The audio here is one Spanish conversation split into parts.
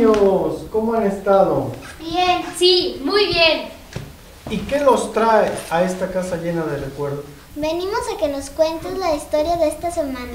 niños, ¿cómo han estado? Bien, sí, muy bien. ¿Y qué los trae a esta casa llena de recuerdos? Venimos a que nos cuentes la historia de esta semana.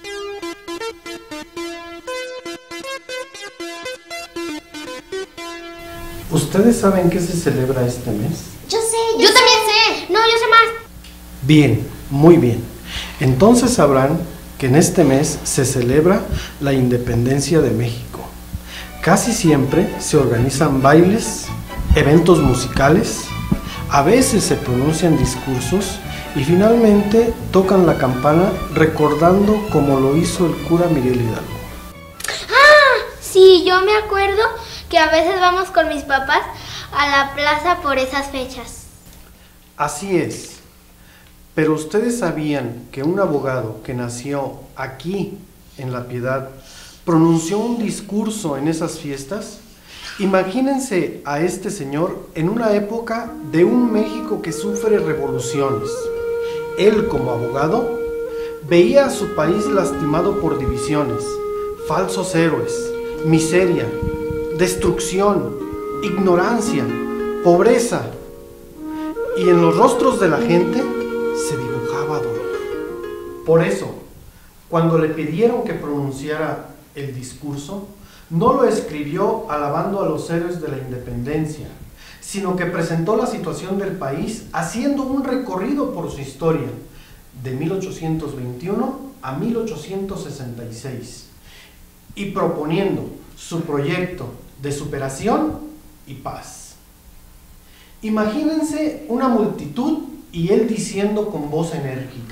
¿Ustedes saben qué se celebra este mes? Yo sé, Yo también sé. No, yo sé más. Bien, muy bien. Entonces sabrán que en este mes se celebra la independencia de México. Casi siempre se organizan bailes, eventos musicales, a veces se pronuncian discursos y finalmente tocan la campana recordando como lo hizo el cura Miguel Hidalgo. Sí, yo me acuerdo que a veces vamos con mis papás a la plaza por esas fechas. Así es. Pero ¿ustedes sabían que un abogado que nació aquí, en La Piedad, pronunció un discurso en esas fiestas? Imagínense a este señor en una época de un México que sufre revoluciones. Él, como abogado, veía a su país lastimado por divisiones, falsos héroes, miseria, destrucción, ignorancia, pobreza. Y en los rostros de la gente se dibujaba dolor. Por eso, cuando le pidieron que pronunciara el discurso, no lo escribió alabando a los héroes de la independencia, sino que presentó la situación del país haciendo un recorrido por su historia, de 1821 a 1866, y proponiendo su proyecto de superación y paz. Imagínense una multitud y él diciendo con voz enérgica: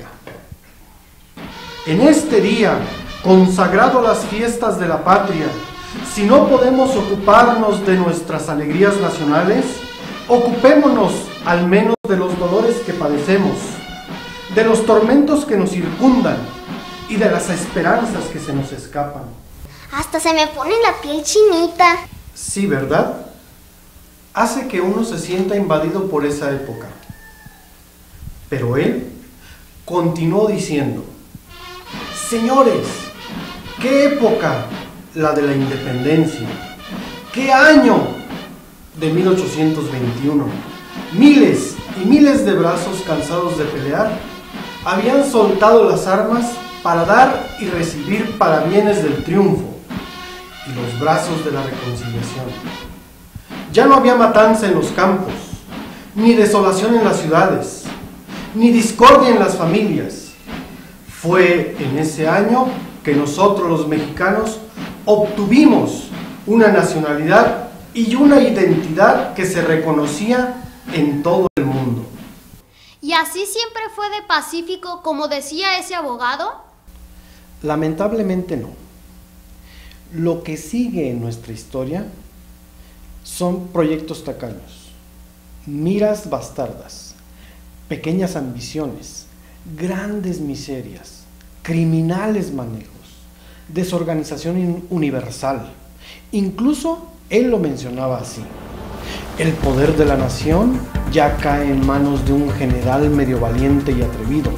en este día, consagrado a las fiestas de la patria, si no podemos ocuparnos de nuestras alegrías nacionales, ocupémonos al menos de los dolores que padecemos, de los tormentos que nos circundan y de las esperanzas que se nos escapan. hasta se me pone la piel chinita. Sí, ¿verdad? Hace que uno se sienta invadido por esa época. Pero él continuó diciendo: señores, ¿qué época la de la independencia? ¿Qué año de 1821? Miles y miles de brazos cansados de pelear habían soltado las armas para dar y recibir parabienes del triunfo y los brazos de la reconciliación. Ya no había matanza en los campos, ni desolación en las ciudades, ni discordia en las familias. Fue en ese año que nosotros los mexicanos obtuvimos una nacionalidad y una identidad que se reconocía en todo el mundo. ¿Y así siempre fue de pacífico, como decía ese abogado? Lamentablemente no. Lo que sigue en nuestra historia son proyectos tacaños, miras bastardas, pequeñas ambiciones, grandes miserias, criminales manejos, desorganización universal. Incluso él lo mencionaba así: el poder de la nación ya cae en manos de un general medio valiente y atrevido.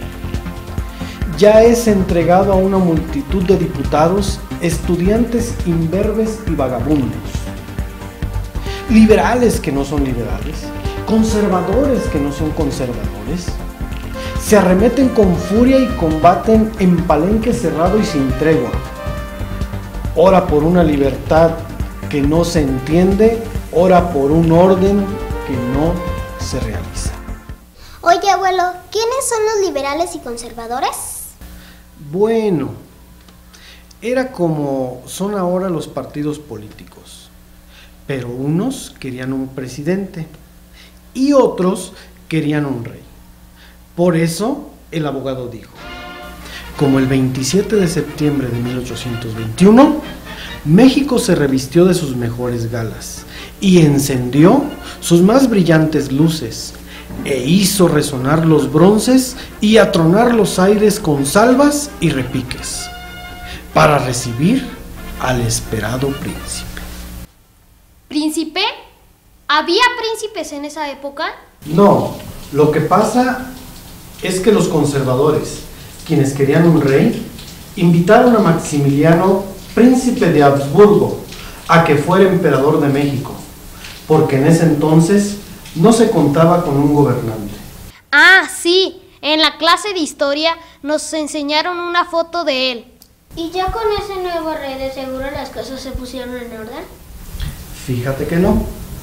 Ya es entregado a una multitud de diputados, estudiantes imberbes y vagabundos, liberales que no son liberales, conservadores que no son conservadores. Se arremeten con furia y combaten en palenque cerrado y sin tregua. Ora por una libertad que no se entiende, ora por un orden que no se realiza. Oye, abuelo, ¿quiénes son los liberales y conservadores? Bueno, era como son ahora los partidos políticos, pero unos querían un presidente y otros querían un rey. Por eso el abogado dijo: como el 27 de septiembre de 1821, México se revistió de sus mejores galas y encendió sus más brillantes luces, e hizo resonar los bronces y atronar los aires con salvas y repiques, para recibir al esperado príncipe. ¿Príncipe? ¿Había príncipes en esa época? No, lo que pasa es que los conservadores, quienes querían un rey, invitaron a Maximiliano, príncipe de Habsburgo, a que fuera emperador de México, porque en ese entonces no se contaba con un gobernante. Ah, sí, en la clase de historia nos enseñaron una foto de él. ¿Y ya con ese nuevo rey de seguro las cosas se pusieron en orden? Fíjate que no.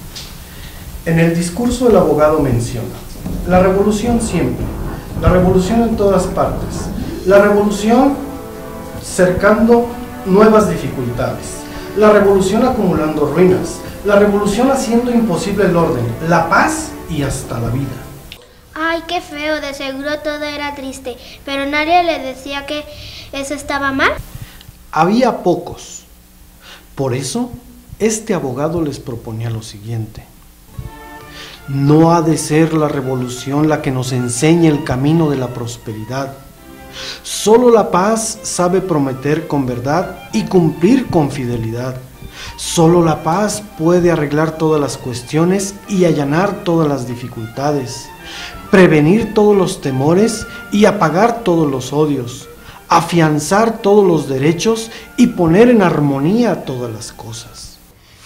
En el discurso el abogado menciona: la revolución siempre, la revolución en todas partes, la revolución cercando nuevas dificultades, la revolución acumulando ruinas, la revolución haciendo imposible el orden, la paz y hasta la vida. Ay, qué feo, de seguro todo era triste, pero nadie le decía que eso estaba mal. Había pocos. Por eso, este abogado les proponía lo siguiente: no ha de ser la revolución la que nos enseñe el camino de la prosperidad. Solo la paz sabe prometer con verdad y cumplir con fidelidad. Solo la paz puede arreglar todas las cuestiones y allanar todas las dificultades, prevenir todos los temores y apagar todos los odios, afianzar todos los derechos y poner en armonía todas las cosas.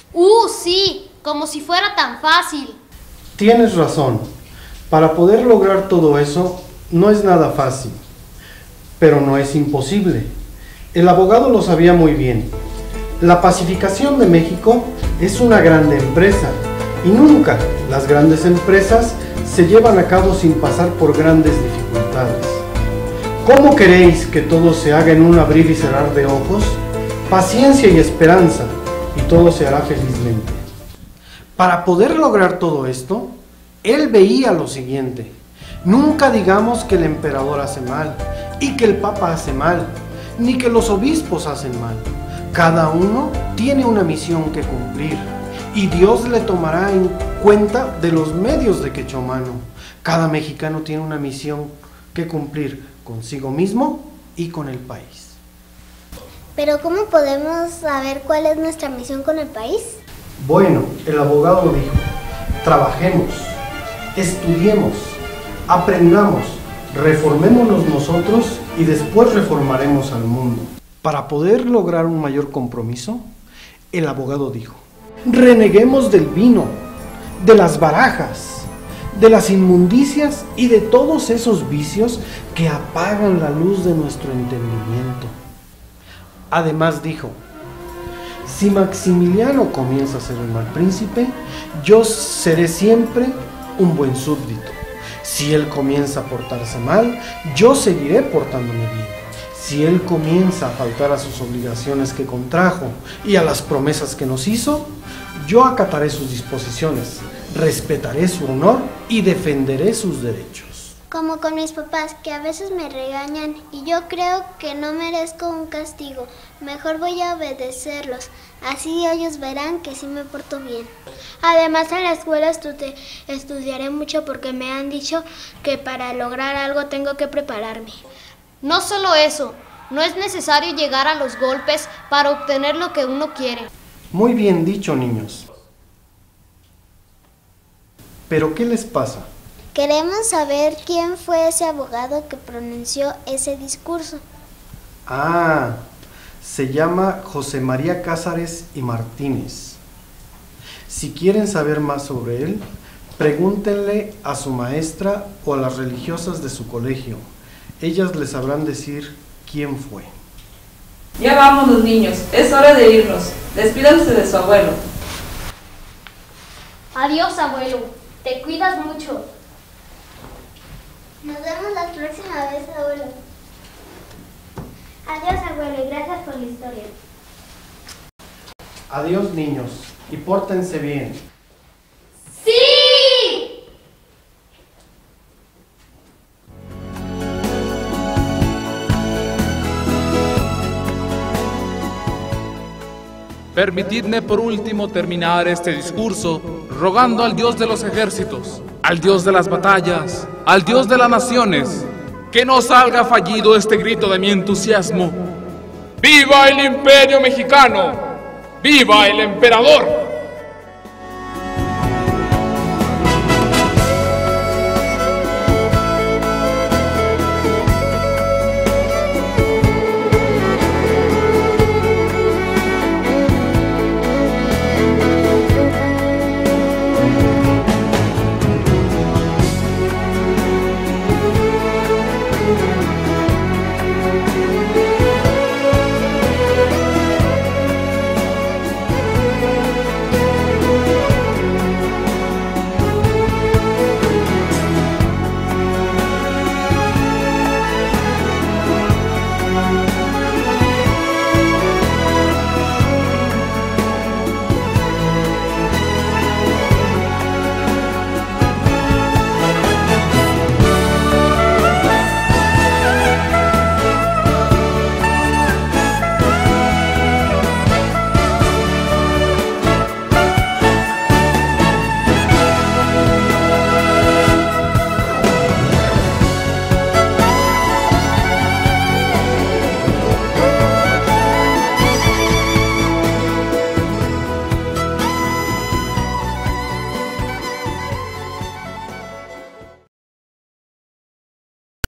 Sí, como si fuera tan fácil. Tienes razón. Para poder lograr todo eso no es nada fácil, pero no es imposible. El abogado lo sabía muy bien. La pacificación de México es una grande empresa y nunca las grandes empresas se llevan a cabo sin pasar por grandes dificultades. ¿Cómo queréis que todo se haga en un abrir y cerrar de ojos? Paciencia y esperanza, y todo se hará felizmente. Para poder lograr todo esto, él veía lo siguiente: nunca digamos que el emperador hace mal, y que el papa hace mal, ni que los obispos hacen mal. Cada uno tiene una misión que cumplir, y Dios le tomará en cuenta de los medios de que echó mano. Cada mexicano tiene una misión que cumplir consigo mismo y con el país. Pero ¿cómo podemos saber cuál es nuestra misión con el país? Bueno, el abogado dijo: trabajemos, estudiemos, aprendamos, reformémonos nosotros y después reformaremos al mundo. Para poder lograr un mayor compromiso, el abogado dijo: reneguemos del vino, de las barajas, de las inmundicias y de todos esos vicios que apagan la luz de nuestro entendimiento. Además dijo: si Maximiliano comienza a ser el mal príncipe, yo seré siempre un buen súbdito. Si él comienza a portarse mal, yo seguiré portándome bien. Si él comienza a faltar a sus obligaciones que contrajo y a las promesas que nos hizo, yo acataré sus disposiciones, respetaré su honor y defenderé sus derechos. Como con mis papás, que a veces me regañan y yo creo que no merezco un castigo. Mejor voy a obedecerlos, así ellos verán que sí me porto bien. Además, en la escuela estudiaré mucho porque me han dicho que para lograr algo tengo que prepararme. No solo eso, no es necesario llegar a los golpes para obtener lo que uno quiere. Muy bien dicho, niños. ¿Pero qué les pasa? Queremos saber quién fue ese abogado que pronunció ese discurso. Ah, se llama José María Cázares y Martínez. Si quieren saber más sobre él, pregúntenle a su maestra o a las religiosas de su colegio. Ellas les sabrán decir quién fue. Ya vamos los niños, es hora de irnos. Despídanse de su abuelo. Adiós, abuelo. Te cuidas mucho. Nos vemos la próxima vez, abuelo. Adiós, abuelo, y gracias por la historia. Adiós, niños, y pórtense bien. ¡Sí! Permitidme por último terminar este discurso rogando al Dios de los ejércitos, al Dios de las batallas, al Dios de las naciones, que no salga fallido este grito de mi entusiasmo. ¡Viva el Imperio Mexicano! ¡Viva el Emperador!